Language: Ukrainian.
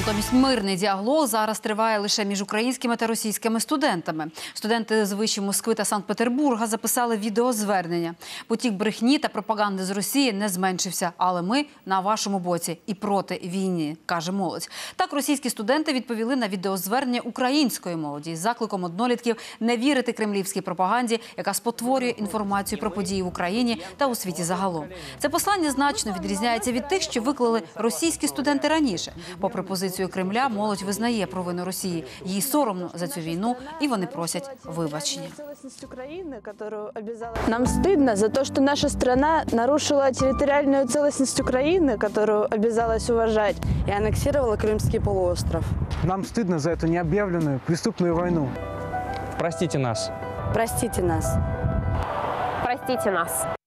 Натомість мирний діалог зараз триває лише між українськими та російськими студентами. Студенти з вишів Москви та Санкт-Петербурга записали відеозвернення. Потік брехні та пропаганди з Росії не зменшився, але ми на вашому боці і проти війни, каже молодь. Так російські студенти відповіли на відеозвернення української молоді з закликом однолітків не вірити кремлівській пропаганді, яка спотворює інформацію про події в Україні та у світі загалом. Це послання значно відрізняється від тих, що виклали російські студенти раніше. Попри позицію Кремля, молодь визнає провину Росії. Їй соромно за цю війну, і вони просять вибачення. Нам стыдно за то, что наша страна нарушила территориальную целостность Украины, которую обязалась уважать, и аннексировала Крымский полуостров. Нам стыдно за эту необъявленную преступную войну. Простите нас. Простите нас. Простите нас.